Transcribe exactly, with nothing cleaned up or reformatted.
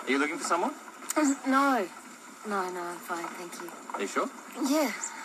Are you looking for someone? No. No, no, I'm fine, thank you. Are you sure? Yeah.